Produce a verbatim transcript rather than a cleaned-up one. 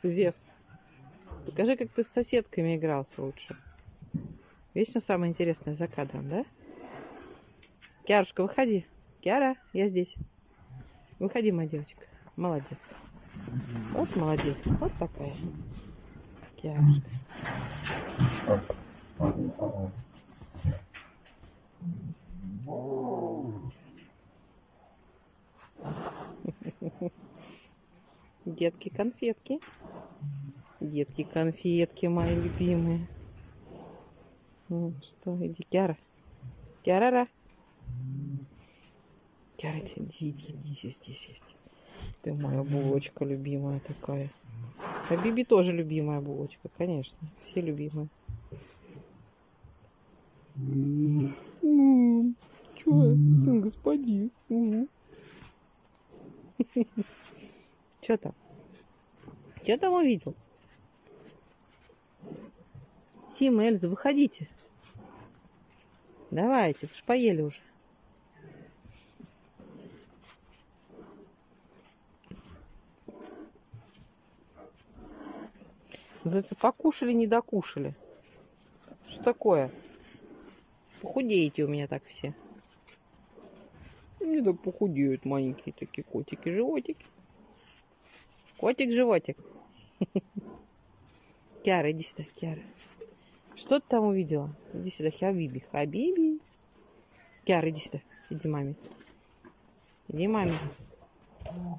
Зевс, покажи, как ты с соседками игрался лучше. Вечно самое интересное за кадром, да? Киарушка, выходи. Киара, я здесь. Выходи, моя девочка. Молодец. Вот молодец. Вот такая. Киарушка. Детки-конфетки. Детки-конфетки, мои любимые. Ну, что, иди, Киара. Киарара. Киара, иди, иди, иди, здесь, здесь есть. Ты моя булочка любимая такая. А Биби тоже любимая булочка, конечно. Все любимые. Чё, сын господин? Чё там? Чё там увидел? Сима, Эльза, выходите. Давайте, вы ж поели уже. Зайцы покушали, не докушали. Что такое? Похудеете у меня так все. Не так похудеют маленькие такие котики-животики. Котик-животик. Киара, иди сюда, Киара. Что ты там увидела? Иди сюда, Хабиби. Хабиби. Киара, иди сюда. Иди маме. Иди маме.